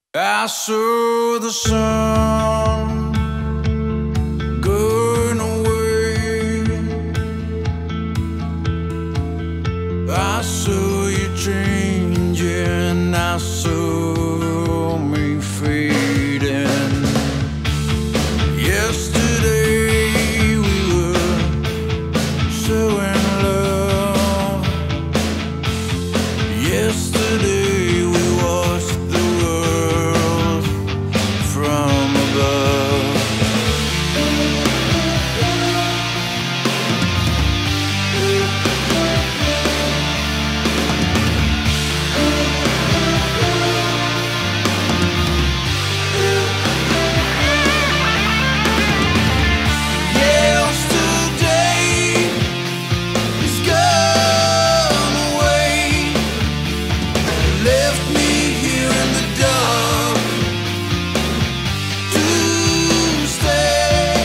I saw the sun going away. I saw you changing. I saw me fading. Yesterday we were so in love. Yesterday we watched the world from above. Yesterday is gone away. Left me here in the dark to stay.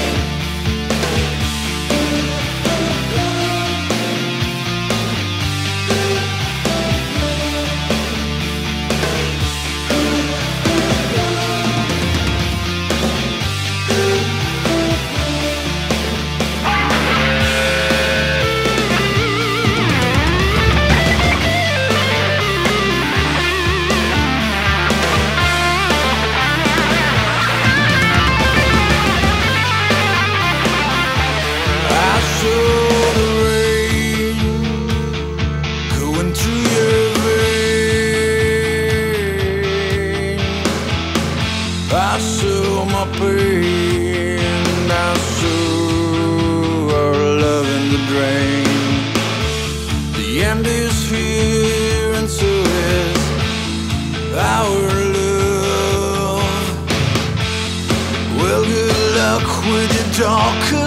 I saw the rain going through your veins. I saw my pain. I saw our love in the drain. The end is here, and so is our love. Well, good luck with your dark